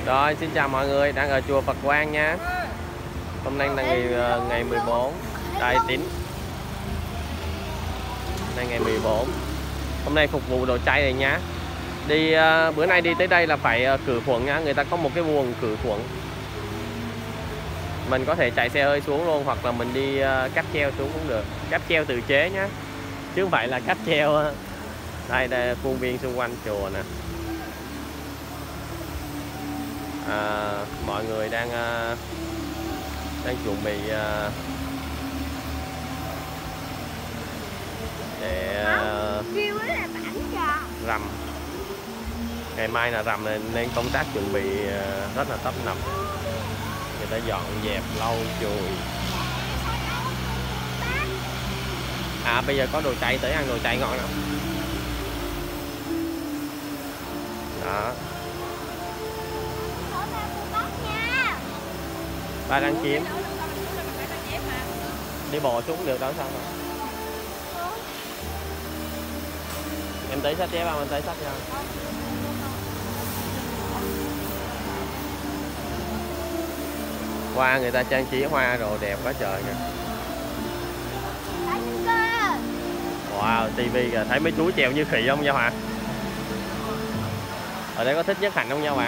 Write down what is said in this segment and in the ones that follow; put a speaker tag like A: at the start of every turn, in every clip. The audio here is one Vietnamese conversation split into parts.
A: Rồi, xin chào mọi người, đang ở chùa Phật Quang nha. Hôm nay là ngày 14 Đại Tín. Nay ngày 14. Hôm nay phục vụ đồ chay này nhá. Bữa nay đi tới đây là phải khử khuẩn nhá, người ta có một cái buồng khử khuẩn. Mình có thể chạy xe hơi xuống luôn hoặc là mình đi cáp treo xuống cũng được. Cáp treo tự chế nhá, chứ không phải là cáp treo. Đây là khuôn viên xung quanh chùa nè. Mọi người đang chuẩn bị để rằm. Ngày mai là rằm nên công tác chuẩn bị rất là tấp nập. Người ta dọn dẹp lau chùi. Bây giờ có đồ chay, tới ăn đồ chay ngon lắm. Đó. Ba đang kiếm. Đi bộ xuống được đó sao không? Em tới sách chép không? Em tới sách không? Hoa người ta trang trí hoa đồ đẹp quá trời kìa. Wow, tivi kìa, thấy mấy chú trèo như khỉ không Giao Hòa? Ở đây có thích nhất Hạnh không Giao Hòa?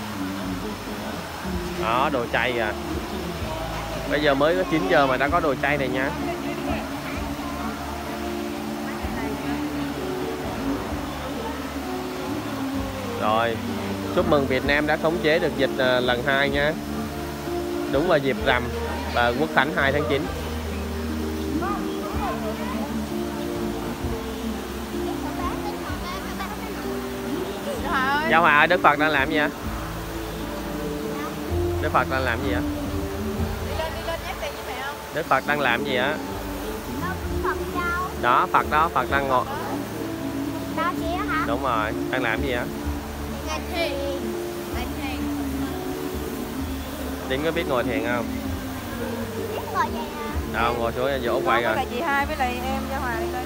A: Đó, đồ chay kìa. Bây giờ mới có 9 giờ mà đã có đồ chay này nha. Rồi, chúc mừng Việt Nam đã khống chế được dịch lần 2 nha. Đúng vào dịp rằm và Quốc khánh 2 tháng 9. Giao Hòa ơi, Đức Phật đang làm gì vậy? Đức Phật đang làm gì vậy? Đức Phật đang làm gì vậy? Đó, Phật đó, Phật đang ngồi. Đúng rồi, đang làm gì vậy? Tín có biết ngồi thiền không? Đâu, ngồi xuống vỗ quay rồi.
B: Chị hai với lại em Giao Hòa đi lên.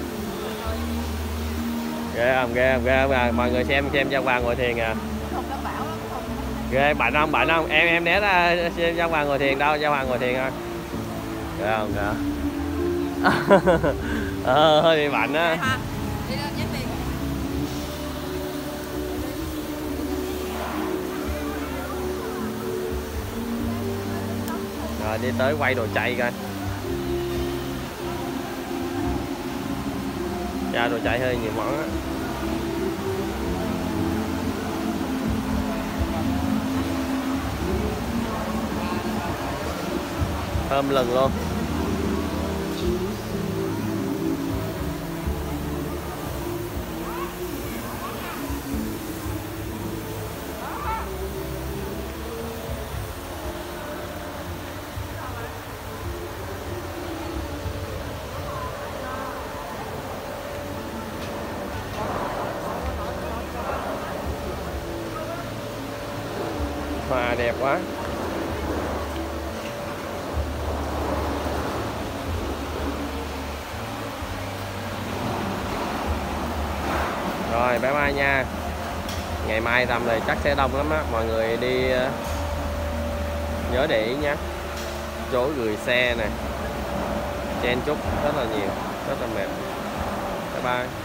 A: Ghê không, ghê không, ghê không? Mọi người xem Giao Hòa ngồi thiền à. Ghê, bệnh không, bệnh không? Em né ra xem Giao Hòa ngồi thiền đâu, Giao Hòa ngồi thiền thôi. Ghê không, ghê. Hơi bị bệnh á. Rồi đi tới quay đồ chay coi. Ra đồ chay hơi nhiều món á. Thơm lừng luôn. Hoa đẹp quá. Rồi bye bye nha. Ngày mai rằm này chắc sẽ đông lắm á. Mọi người đi nhớ để ý nha. Chỗ gửi xe nè, chen chúc rất là nhiều, rất là mệt. Bye bye.